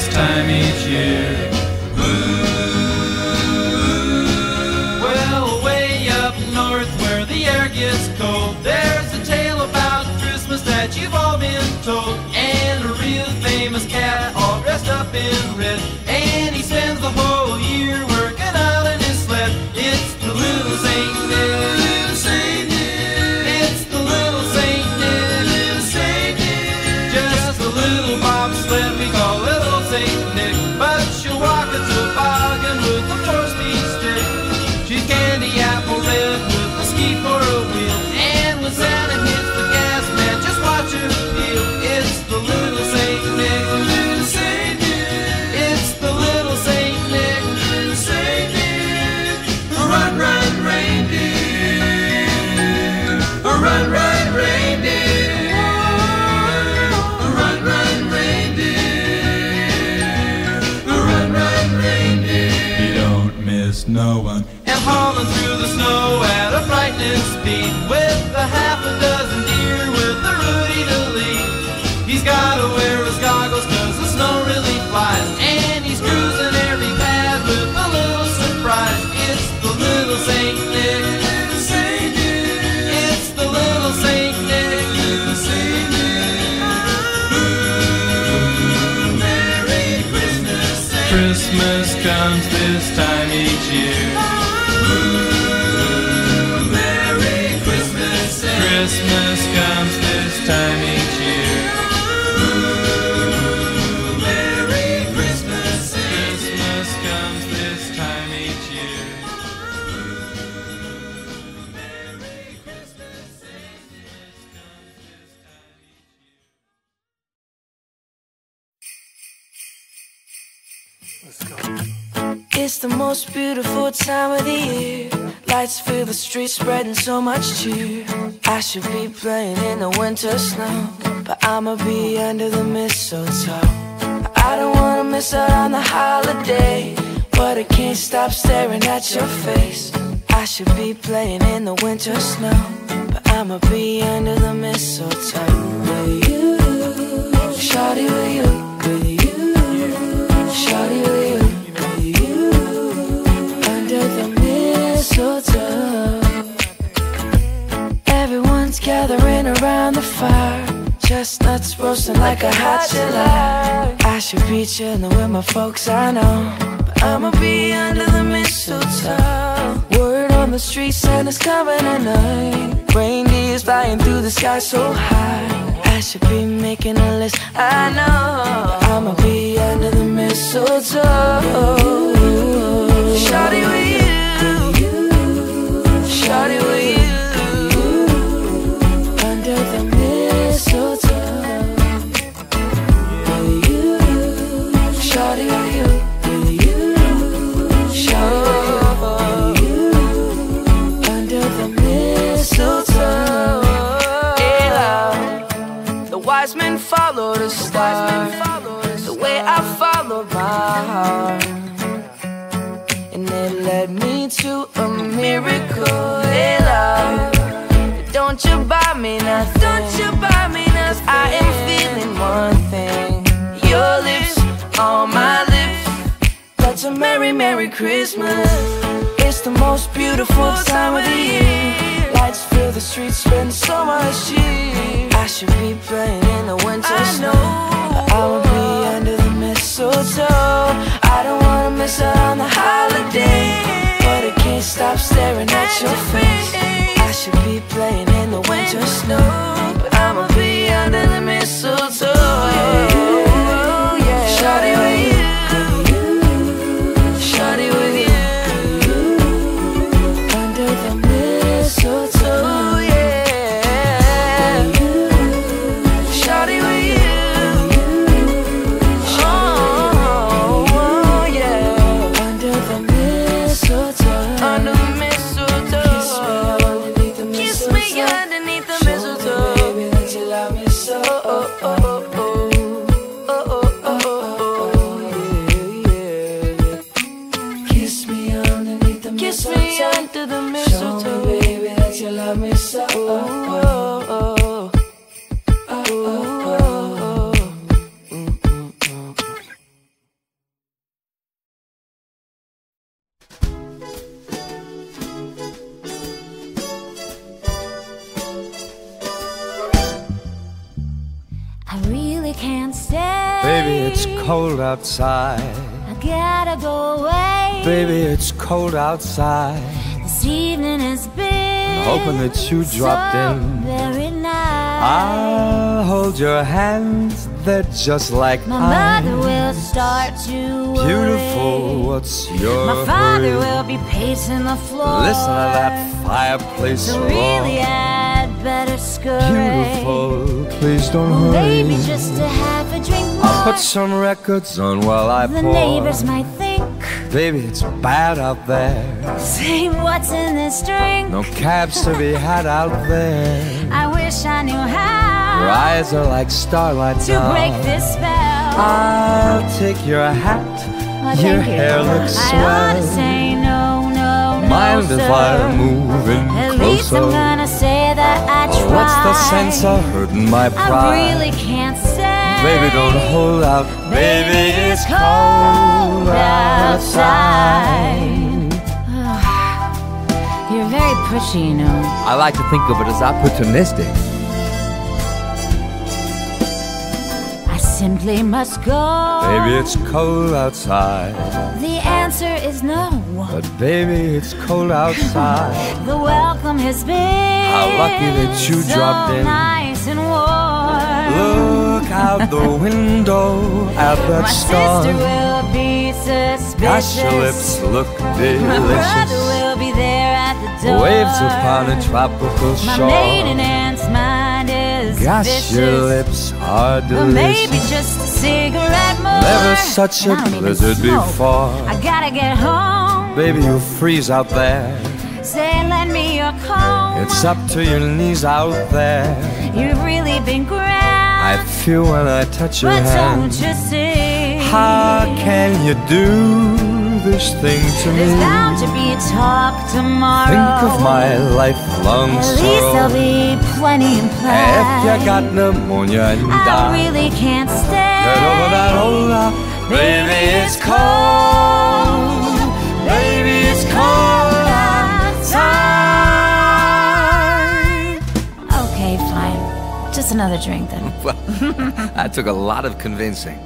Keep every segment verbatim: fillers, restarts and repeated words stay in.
this time each year. Well, way up north where the air gets cold, there's a tale about Christmas that you've all been told. And a real famous cat all dressed up in red, and he spends the whole year working out in his sled. It's the little Saint Nick, little Saint Nick. It's the little Saint Nick, little Saint Nick. Just a little bobsled we call little Saint Nick, but she'll walk a toboggan with a four-speed stick. She's candy apple red with a ski for a wheel, and when Santa hits the gas, man, just watch her feel. It's the little Saint Nick, little Saint Nick. It's the little Saint Nick, little Saint Nick. Run, run, reindeer. Run, run, reindeer. Run, run, reindeer. Run, run, reindeer. You don't miss no one. And hauling through the snow at a frightening speed, with a half a dozen deer with a Rudy to lead. He's gotta wear his goggles cause the snow really flies, and he's cruising every path with a little surprise. It's the little Saint Nick, little Saint Nick. It's the little Saint Nick, little Saint Nick. Ooh, Merry Christmas, Saint Christmas comes this time each year. Ooh, Merry Christmas, Saint Christmas comes this time each year. Ooh, Merry Christmas, Saint Christmas comes this time each year. Ooh, Merry Christmas, Saint Christmas comes this time each year. It's the most beautiful time of the year. Lights fill the streets, spreading so much cheer. I should be playing in the winter snow, but I'ma be under the mistletoe. I don't wanna miss out on the holiday, but I can't stop staring at your face. I should be playing in the winter snow, but I'ma be under the mistletoe. With you, shawty, with you, with you, shawty, with you, with you, under the mistletoe. Everyone's gathering around the fire, chestnuts roasting like a hot July. I should be chilling with my folks, I know, but I'ma be under the mistletoe. Word on the street, Santa's coming tonight. Reindeer's flying through the sky so high. I should be making a list, I know, but I'ma be under the mistletoe. Shawty with you, shawty with you, under the mistletoe. With you, shawty with you, with you, shawty with you, under the mistletoe. Yeah, the wise men follow the star, the way I followed my heart, and it led me to a miracle. Hey, love, don't you buy me nothing, don't you buy me nothing, 'cause I am feeling one thing. Your lips on my lips, that's a merry, merry Christmas. It's the most beautiful time of the year. Lights fill the streets, spend so much cheer. I should be playing in the winter snow, but I will be under the mistletoe. I don't wanna miss out on the holiday, but I can't stop staring at your face. I should be playing in the winter snow, but I'ma be under the mistletoe. Yeah. Shawty with you, shawty with you, under the mistletoe. Yeah. Shawty with you. Oh, yeah. Under the mistletoe. Under the mistletoe. Kiss me underneath the mistletoe. Kiss me underneath the mistletoe. Baby, that you love me so. Oh, oh, oh, oh. Oh, oh, oh, oh, yeah, yeah. Kiss me underneath the mistletoe. Kiss me under the mistletoe. Show me, baby, that you love me so. Oh, oh, oh. Oh, oh, oh. cold outside. I gotta go away. Baby, it's cold outside. This evening has been Hoping that you dropped so in. very nice. I'll hold your hands, they're just like My ice. mother will start to worry. Beautiful, what's your My father hurry? will be pacing the floor. Listen to that fireplace So roar. really I'd better scurry. Beautiful, please don't Well, hurry. maybe just to have a drink more. I'll put some records on while I The pour. neighbors might think, Baby, it's bad out there. say what's in this drink. No cabs to be had out there. I wish I knew how Your eyes are like starlight to now. break this spell. I'll take your hat. Oh, Your thank you. hair looks I swell. ought to say no, no, no, Mind sir. if I move in At closer? least I'm gonna say that I Oh, tried. what's the sense of hurting my pride? I really can't say. Baby, don't hold out. Baby, it's cold outside. You're very pushy, you know. I like to think of it as opportunistic. I simply must go. Baby, it's cold outside. The answer is no. But baby, it's cold outside. The welcome has been How lucky that you so dropped in. nice and warm. Look out the window at that My storm. sister will be suspicious. Gosh, your lips look My brother delicious. will be there at the door. Waves upon a tropical My shore. maiden aunt's mind is Gosh, vicious. your lips are Or maybe delicious. just a cigarette more. Never such a And I don't even blizzard smoke. before. I gotta get home. Baby, you freeze out there. Say, lend me your comb. It's up to your knees out there. You've really been grand. I feel when I touch your But hand. don't you see? How can you do this thing to me? There's bound to be talk tomorrow. Think of my lifelong At least there'll sorrow. be plenty in play. If you got pneumonia and I die, really can't stay. get over that old love. Baby, it's cold. Baby, it's cold outside. Okay, fine. Just another drink then. Well, that took a lot of convincing.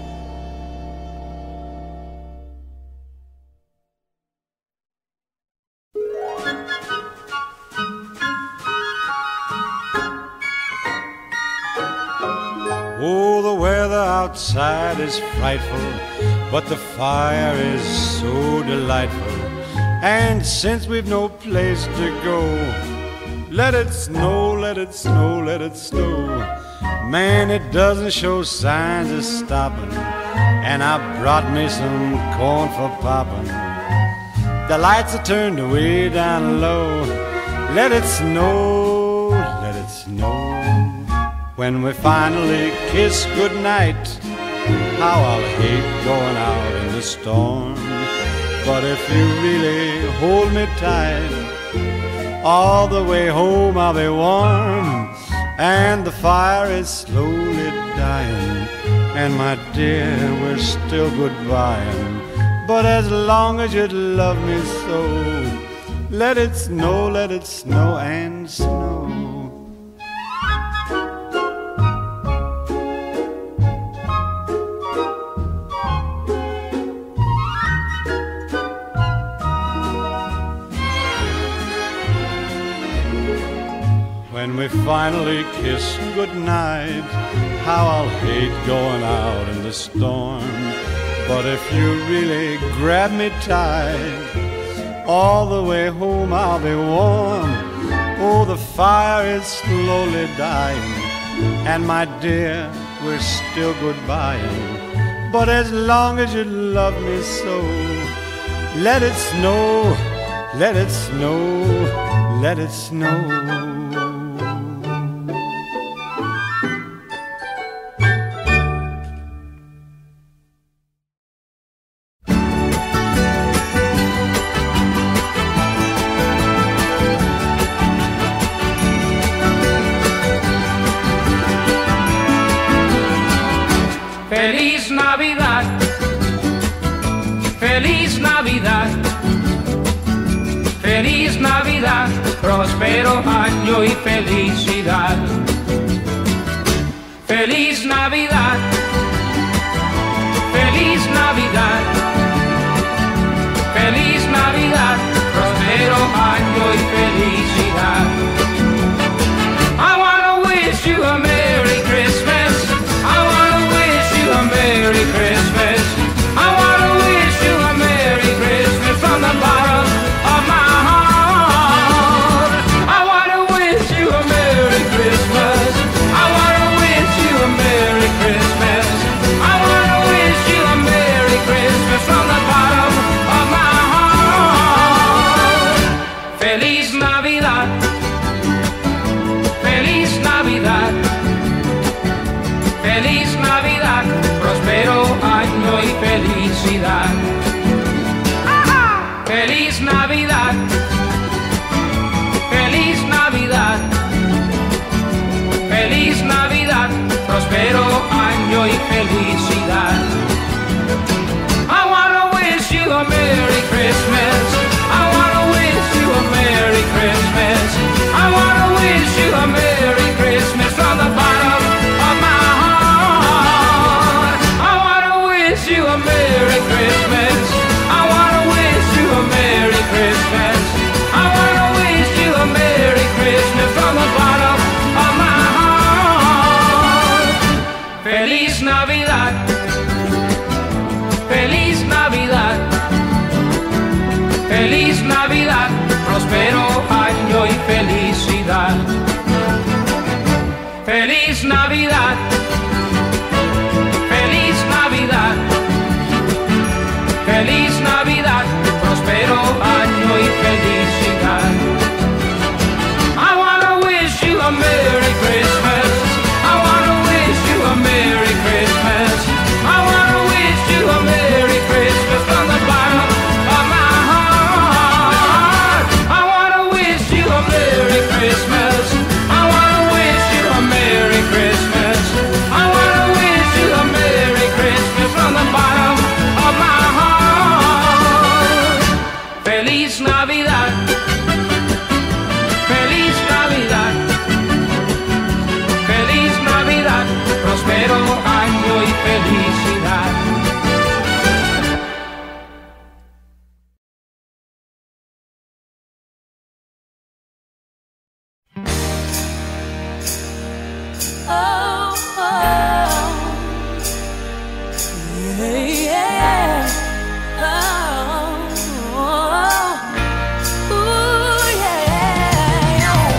Oh, the weather outside is frightful, but the fire is so delightful. And since we've no place to go, let it snow, let it snow, let it snow. Man, it doesn't show signs of stopping, and I brought me some corn for popping. The lights are turned way down low. Let it snow, let it snow. When we finally kiss goodnight, how I'll hate going out in the storm. But if you really hold me tight, all the way home I'll be warm. And the fire is slowly dying, and my dear, we're still goodbying. But as long as you love me so, let it snow, let it snow and snow. When we finally kiss goodnight, how I'll hate going out in the storm. But if you really grab me tight, all the way home I'll be warm. Oh, the fire is slowly dying, and my dear, we're still goodbying. But as long as you love me so, let it snow, let it snow, let it snow. Feliz Navidad, feliz Navidad, feliz Navidad, próspero año y felicidad. Feliz Navidad, feliz Navidad, feliz Navidad, próspero año y felicidad. I wanna wish you a Merry Christmas. I wanna wish you a Merry Christmas. I wanna wish you a Merry Christmas from the bottom of my heart. I wanna wish you a Merry Christmas. I wanna wish you a Merry Christmas. I wanna wish you a Merry Christmas from the bottom of my heart. Feliz Navidad. Feliz Navidad. Feliz Navidad. Próspero año y felicidad. Feliz Navidad. Feliz Navidad. Feliz Navidad. Próspero año y felicidad. I wanna wish you a Merry Christmas. I wanna wish you a Merry Christmas. I wanna wish you a Merry Christmas from the bottom of my heart. I wanna wish you a Merry Christmas. I wanna wish you a Merry Christmas. I wanna wish you a Merry Christmas from the bottom of my heart. Feliz Navidad. Feliz Navidad. Feliz Navidad. Próspero año y felicidad. Feliz Navidad. Feliz Navidad. Feliz Navidad. Próspero año y felicidad. I wanna wish you a Merry Christmas. I wanna wish you a Merry Christmas. I wanna wish you a Merry Christmas from the bottom of my heart. I wanna wish you a Merry Christmas. I wanna wish you a Merry Christmas. I wanna wish you a Merry Christmas from the bottom of my heart. Feliz Navidad. Feliz Navidad. Feliz Navidad. Próspero año y felicidad. Oh, oh, yeah, yeah. Oh, oh, ooh, yeah, yeah.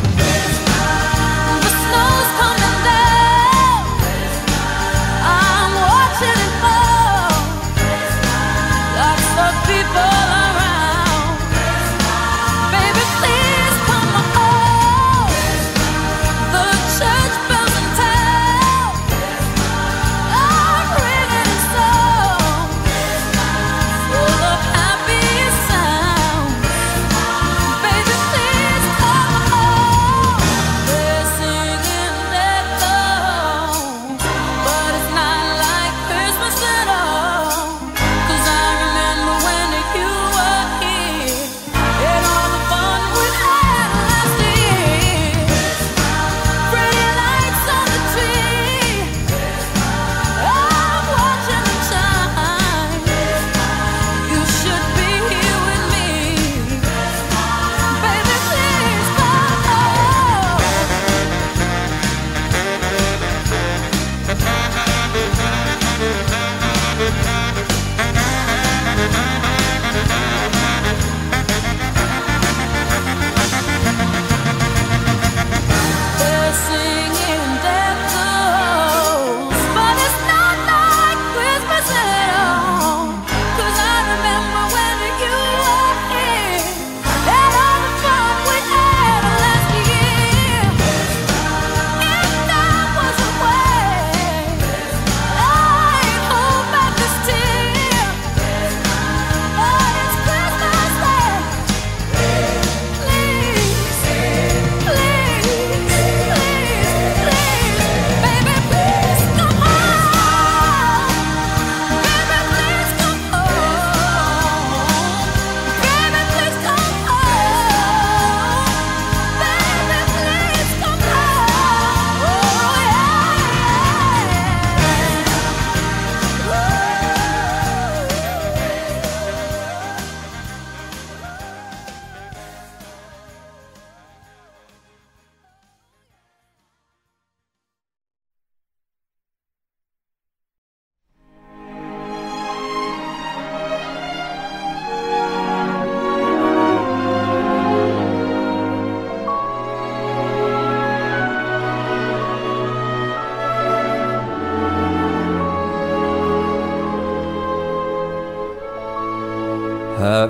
The snow's coming down. I'm watching it fall. Lots of people around. Baby, please come home. The church bells in town.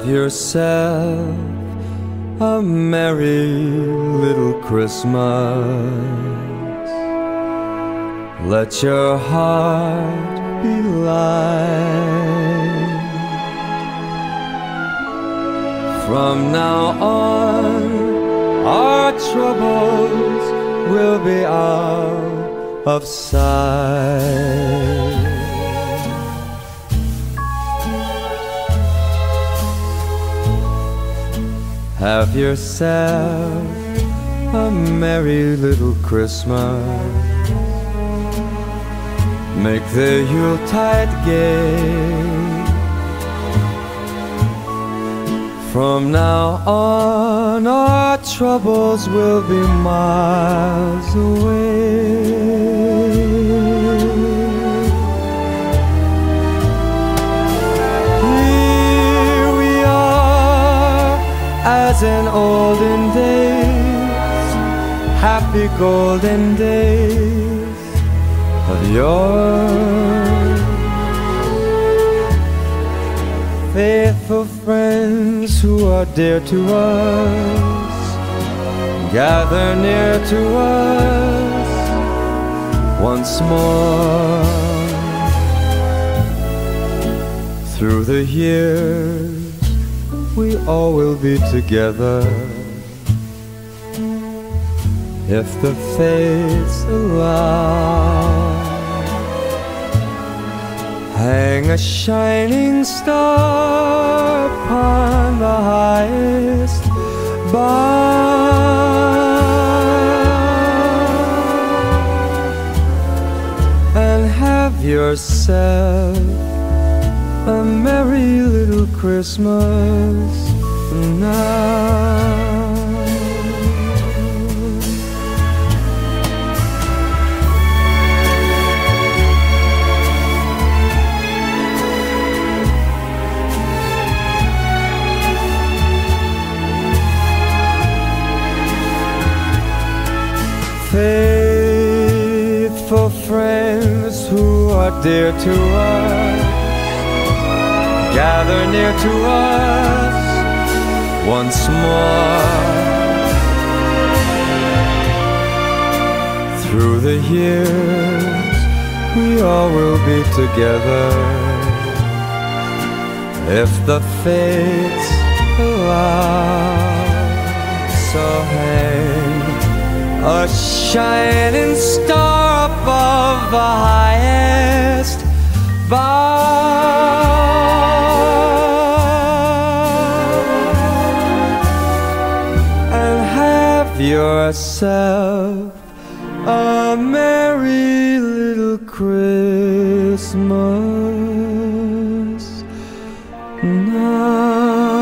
Have yourself a merry little Christmas. Let your heart be light. From now on, our troubles will be out of sight. Have yourself a merry little Christmas. Make the Yuletide gay. From now on, our troubles will be miles away. Here we are, as in olden days, happy golden days of yore. Faithful friends who are dear to us, gather near to us once more. Through the years, we all will be together, if the fates allow. Hang a shining star upon the highest bough, and have yourself a merry little Christmas now. Faithful friends who are dear to us, gather near to us once more. Through the years, we all will be together, if the fates allow. So hang a shining star above the highest bough, and have yourself a merry little Christmas now.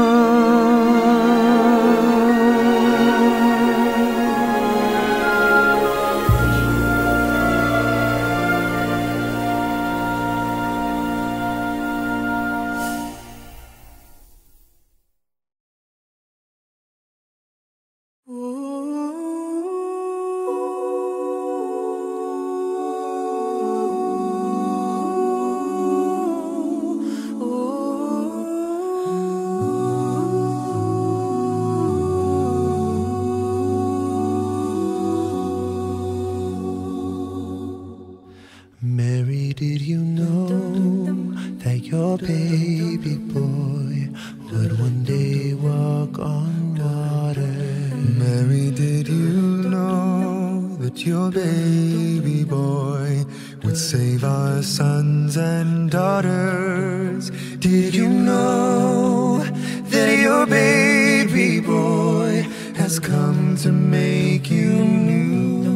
Mary, did you know that your baby boy would one day walk on water? Mary, did you know that your baby boy would save our sons and daughters? Did you know that your baby boy has come to make you new?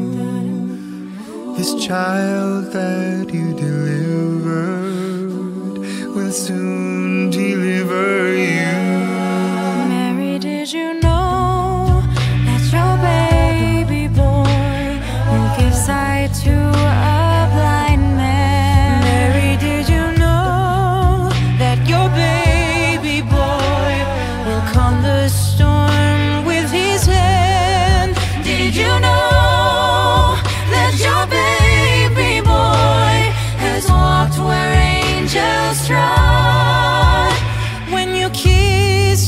This child that you delivered will soon deliver you. Mary, did you know that your baby boy will give sight to a blind man? Mary, did you know that your baby boy will calm the storm with his hand? Did you know that your baby boy has walked where angels trod? When you kiss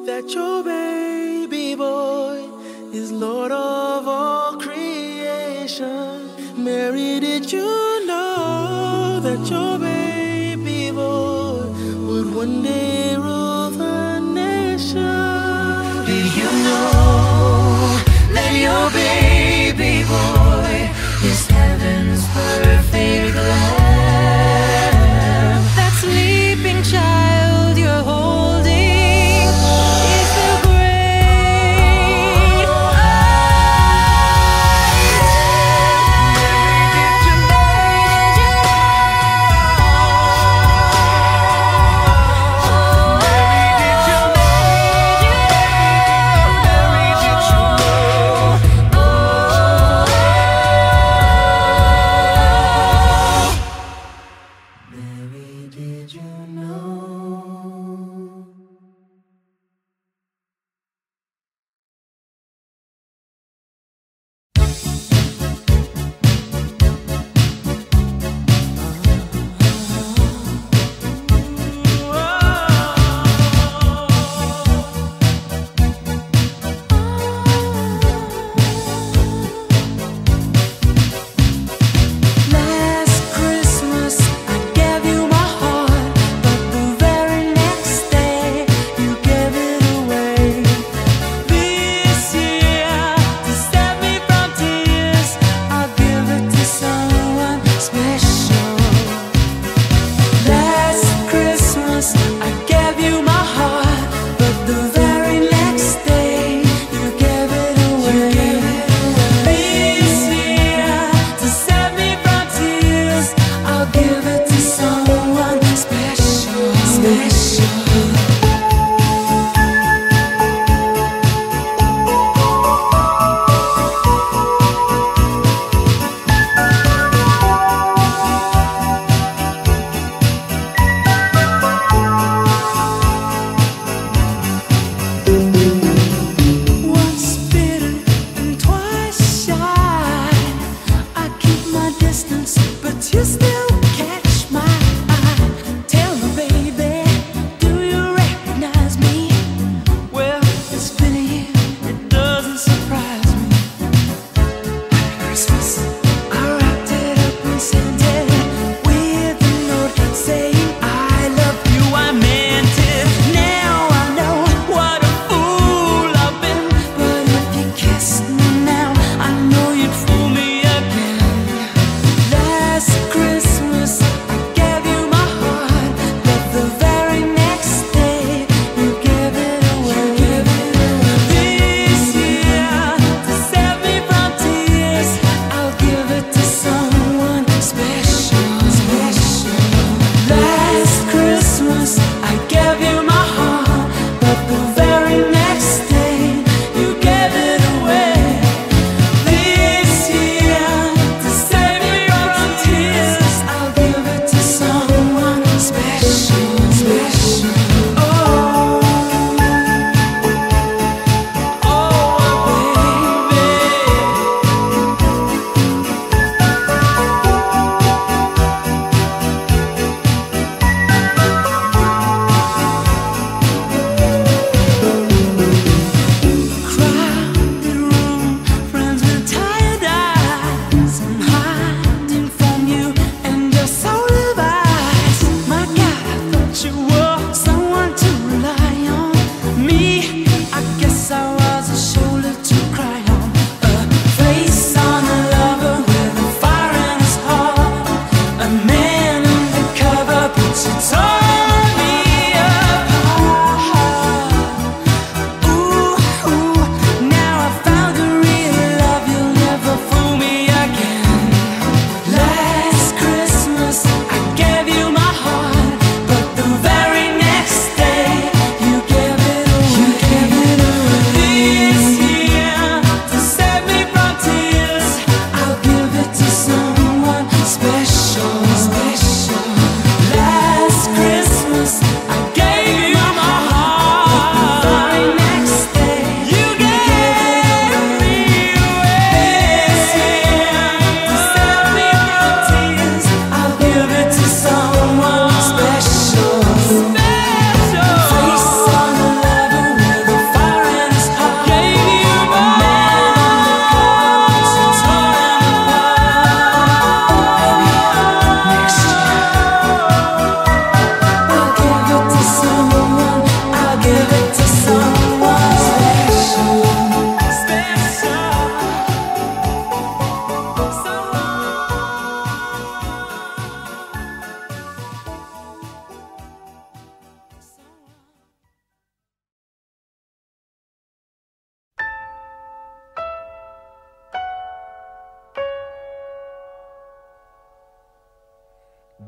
that your baby boy is Lord of all creation? Mary, did you know that your baby boy would one day rule the nation? Did you know that your baby boy is heaven's perfect lamb? That sleeping child you're holding is the great I Mary, did you know? Last Christmas I gave you my heart, but the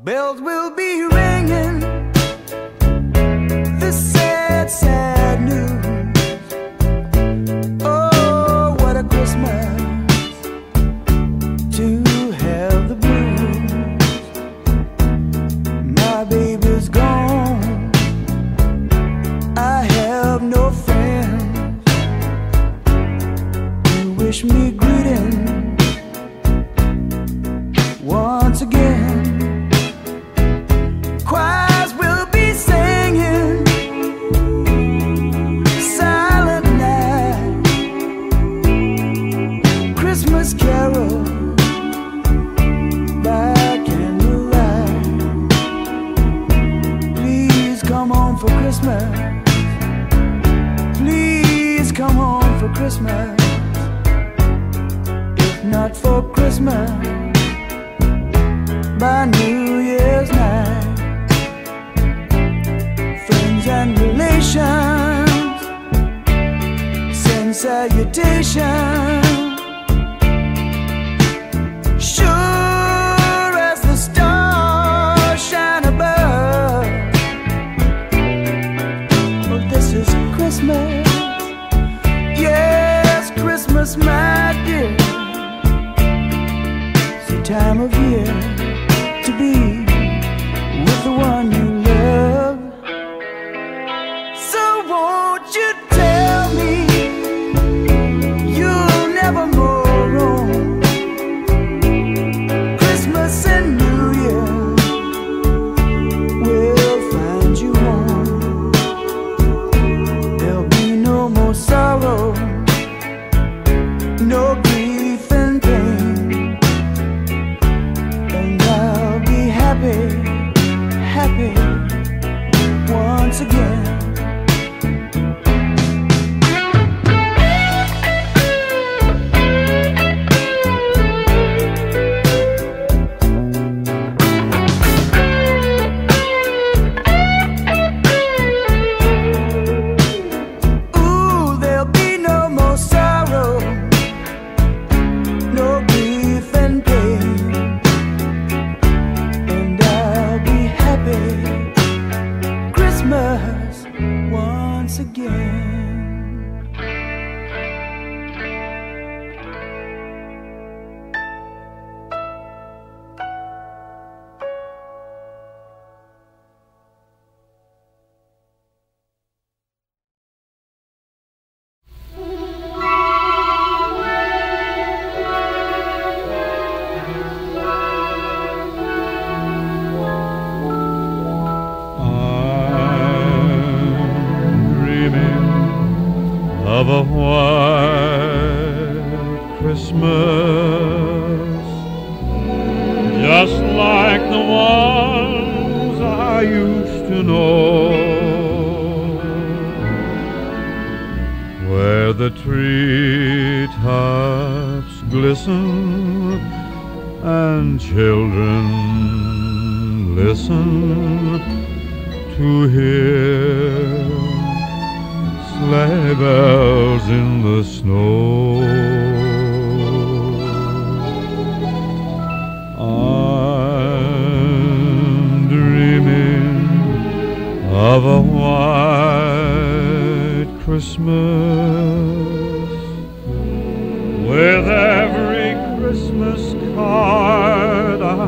bells will be ringing, this sad, sad news. Oh, what a Christmas to have the blues. My baby's gone, I have no friends to wish me greeting once again. Choirs will be singing Silent Night, Christmas carol by candlelight. Please come home for Christmas, please come home for Christmas. If not for Christmas, by New Year's night. Friends and relations send salutations, sure as the stars shine above. Oh, this is Christmas, yes, Christmas, my dear. It's the time of year to be with the one you love. So won't you tell me you'll never more roam Christmas and New Year will find you home. There'll be no more sorrow, no grief and pain, and I'll be happy, happy once again. Ooh, there'll be no more sorrow, no grief and pain, and I'll be happy Christmas once again. Of a white Christmas, just like the ones I used to know, where the treetops glisten and children listen to hear sleigh bells in the snow. I'm dreaming of a white Christmas, with every Christmas card I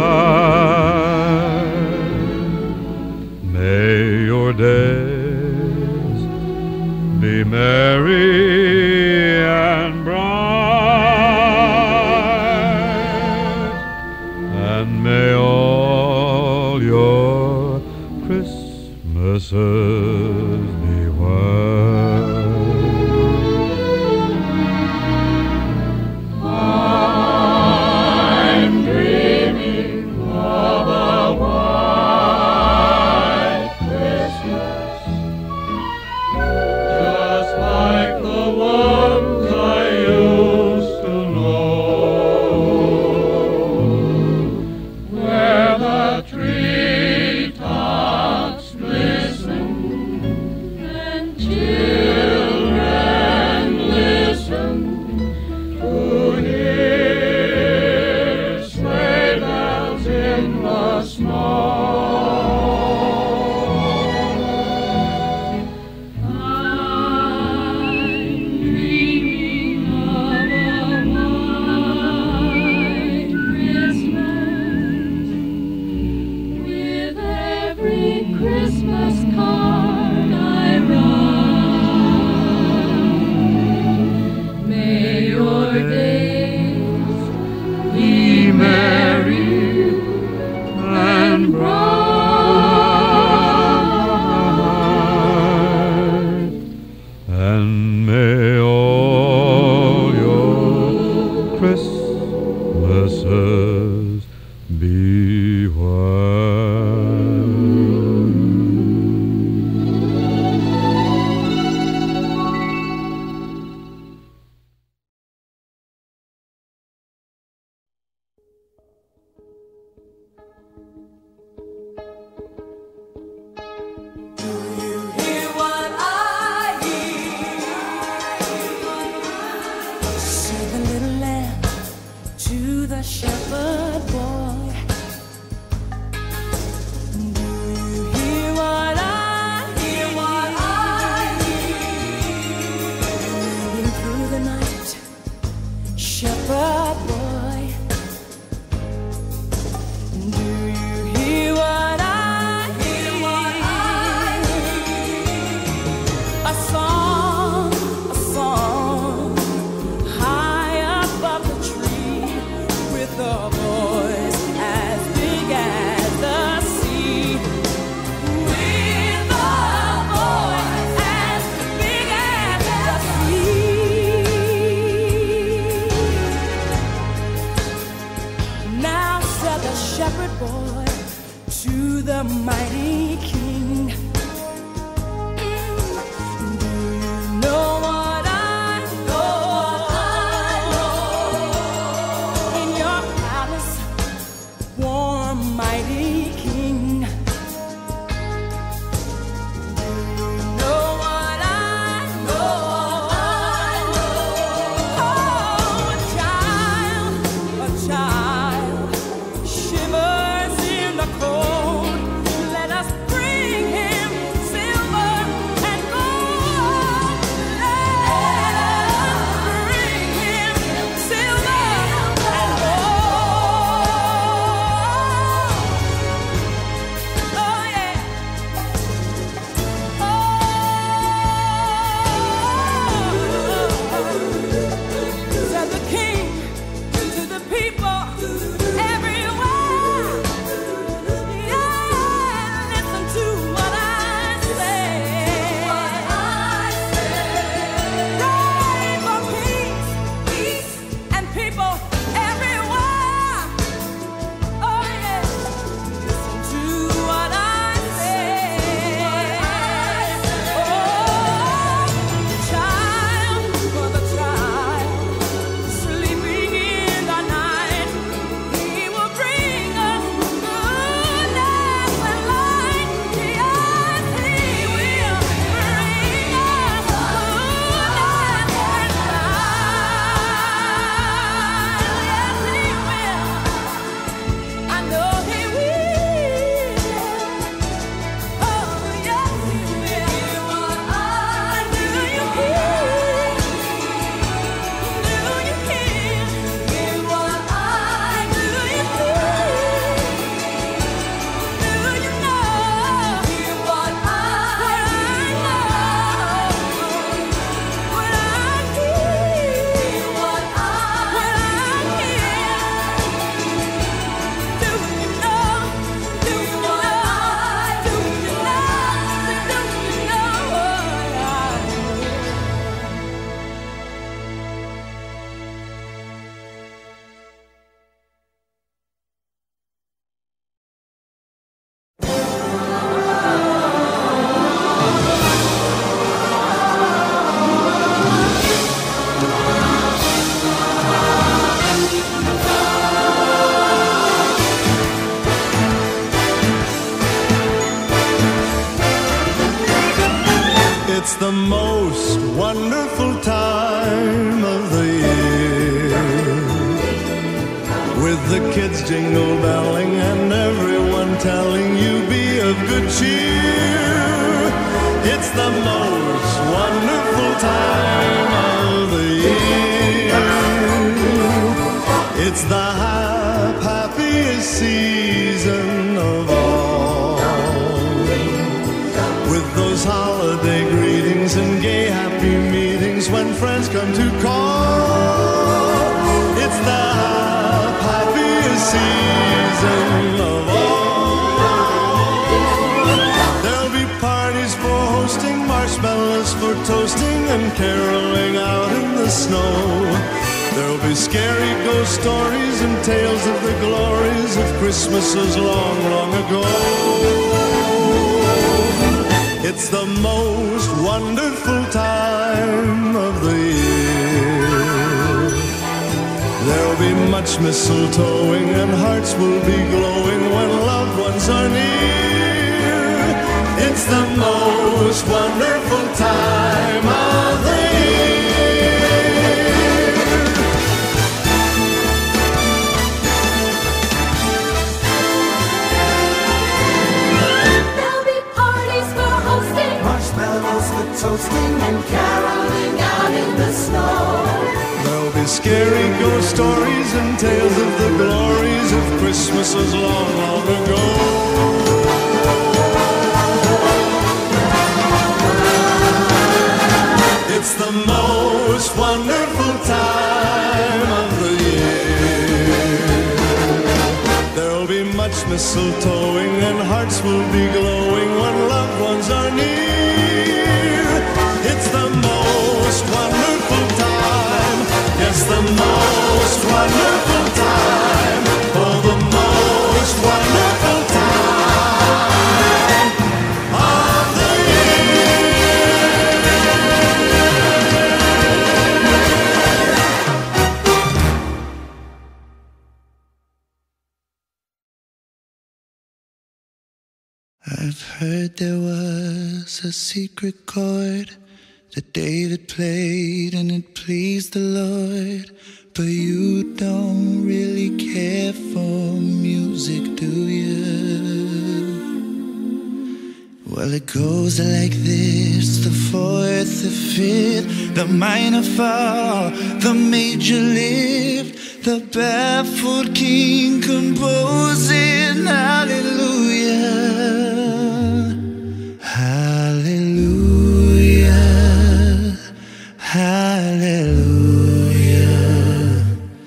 write. May your days be merry and bright, and may all your Christmases be white. I'm dreaming of a white Christmas, just like the ones I used to know, where the treetops glisten mighty King. Do you know what I know? In your palace, warm, mighty King. Do you know what I know? Oh, a child, a child shivers in the cold. Let us bring him silver and gold. Let us bring him silver and gold. Oh yeah. Said the King to the people everywhere. Yeah, listen to what I say. Pray for peace, peace, and people everywhere. Oh yeah, listen to what I say. Oh, child, for the child sleeping in the night, he will bring us goodness and light. Yes, he will bring us goodness and light. Yes, he will. I know he will. Oh, yes, he will. What I do, you hear? Do you hear? Hear what I do, you hear? Do you know? Hear what I know? What I hear? What I hear? Do you know? Do you know? Do you know? Do you know what I hear? It's the most wonderful time of the year, with the kids jingle belling and everyone telling you be of good cheer. It's the most wonderful time of the year. It's the hap- happiest season of all, with those holiday greetings and gay happy meetings when friends come to call. It's the happiest season of all. There'll be parties for hosting, marshmallows for toasting, and caroling out in the snow. There'll be scary ghost stories and tales of the glories of Christmases long, long ago. It's the most wonderful time of the year. There'll be much mistletoeing and hearts will be glowing when loved ones are near. It's the most wonderful time of the year. There'll be parties for hosting, marshmallows for toasting, and caroling out in the snow. There'll be scary ghost stories and tales of the glories of Christmases long, long ago. It's the most wonderful time of the year. There'll be much mistletoeing and hearts will be glowing when loved ones are near. It's the most wonderful time. Yes, the most wonderful time. Oh, the most wonderful time. heard there was a secret chord that David played and it pleased the Lord. But you don't really care for music, do you? Well, it goes like this: the fourth, the fifth, the minor fall, the major lift, the baffled king composing hallelujah, hallelujah, hallelujah,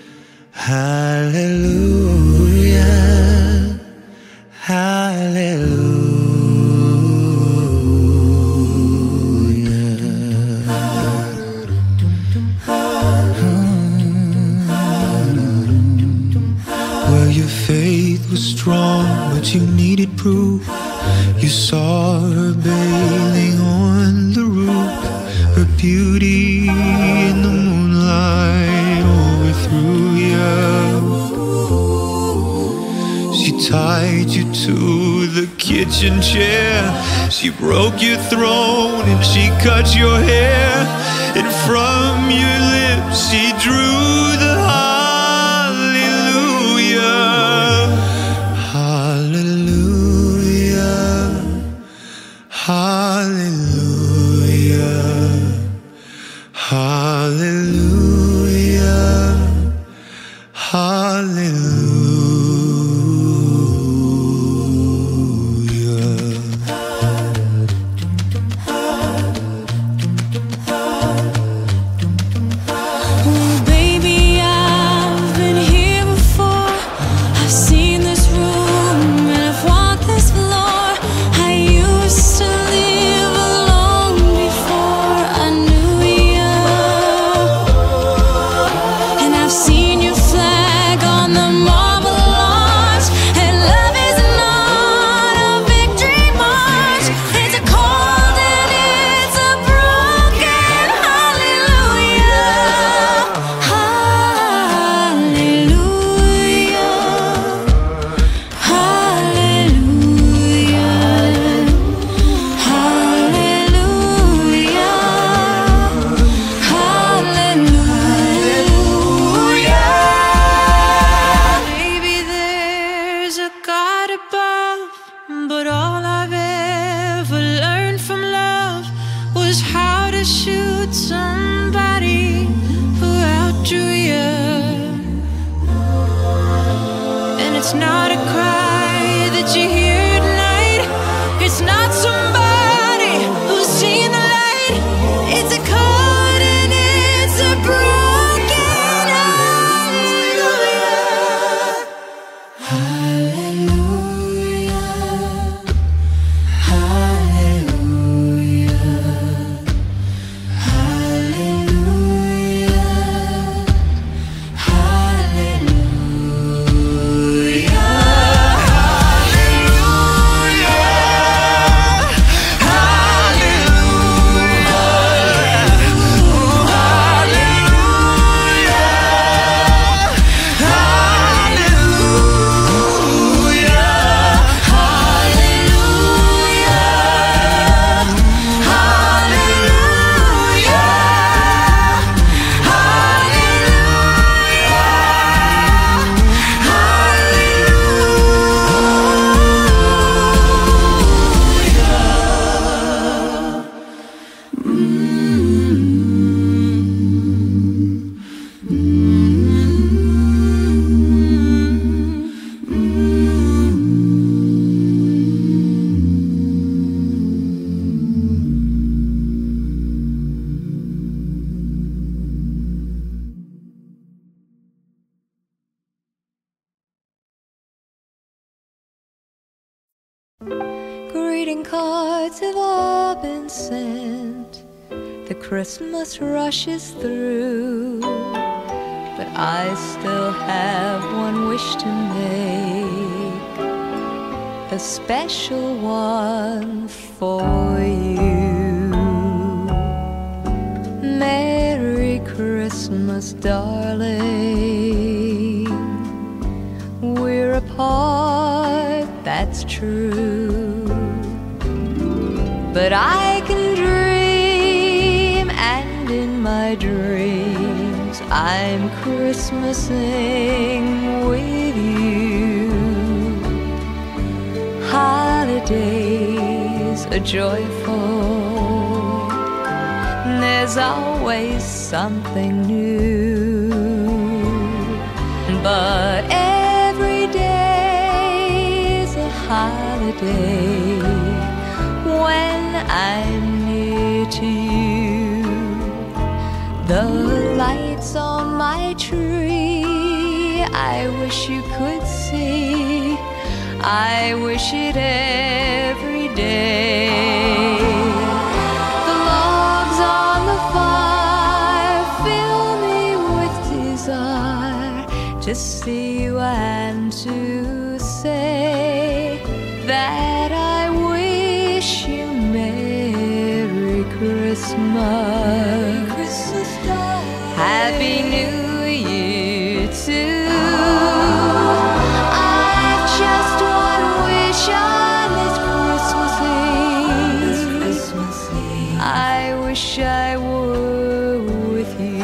hallelujah, hallelujah. Faith was strong, but you needed proof. You saw her bathing on the roof. Her beauty in the moonlight overthrew you. She tied you to the kitchen chair. She broke your throne and she cut your hair. And from your lips she drew the heart. Hallelujah, hallelujah, hallelujah. Oh, baby, I've been here before. I've seen this room and I've walked this floor. I used to live alone before I knew you, and I've seen your flag on the marble arch. And love is not a victory march. It's a cold and it's a broken hallelujah, hallelujah, hallelujah. Hallelujah, hallelujah. Maybe there's a God above, but all I've ever learned from love was how to shoot somebody who outdrew you. And it's not a cry that you hear at night. It's not somebody who's seen the light. It's a cold and it's a broken hallelujah, hallelujah, hallelujah, hallelujah, Greeting cards have all been sent. The Christmas rushes through, but I still have one wish to make, a special one for you. Merry Christmas, darling. We're apart, that's true, but I can dream, and in my dreams I'm Christmasing with you. Holidays are joyful, there's always something new, but every day is a holiday when I'm near to you. The lights on my tree, I wish you could see, I wish it every day. The logs on the fire fill me with desire to see you and to say that I wish you Merry Christmas. Happy New Year too. I've just one wish on this Christmas Eve. I wish I were with you.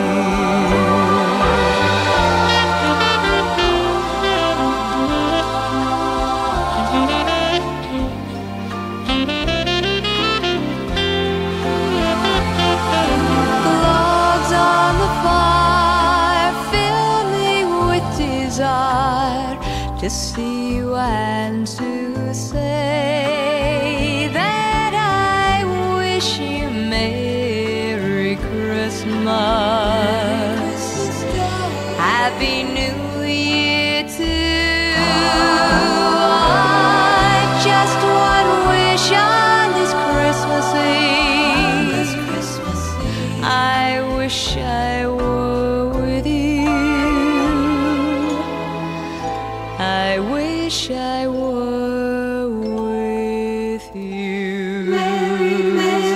To see you and to say that I wish you Merry Christmas. Happy New Year too. I just one wish on this Christmas Eve. I wish I were with you. I wish I were with you. Merry, Merry